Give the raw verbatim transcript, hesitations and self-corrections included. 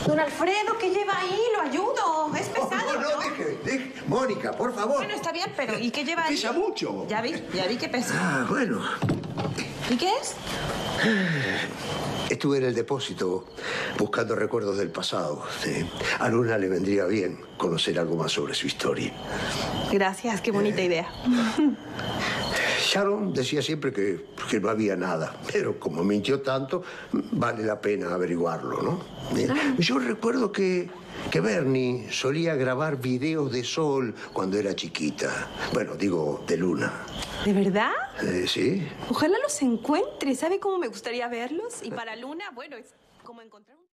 Don Alfredo, ¿qué lleva ahí? Lo ayudo. Es pesado, Oh, no, no, ¿no? deje, deje. Mónica, por favor. Bueno, está bien, pero ¿y qué lleva ahí? Pesa mucho. Ya vi, ya vi que pesa. Ah, bueno. ¿Y qué es? Estuve en el depósito buscando recuerdos del pasado. ¿Sí? A Luna le vendría bien conocer algo más sobre su historia. Gracias, qué bonita Eh. idea. Sharon decía siempre que, que no había nada, pero como mintió tanto, vale la pena averiguarlo, ¿no? Eh, Yo recuerdo que, que Bernie solía grabar videos de Sol cuando era chiquita. Bueno, digo, de Luna. ¿De verdad? Eh, ¿Sí? Ojalá los encuentre. ¿Sabe cómo me gustaría verlos? Y para Luna, bueno, es como encontrar un...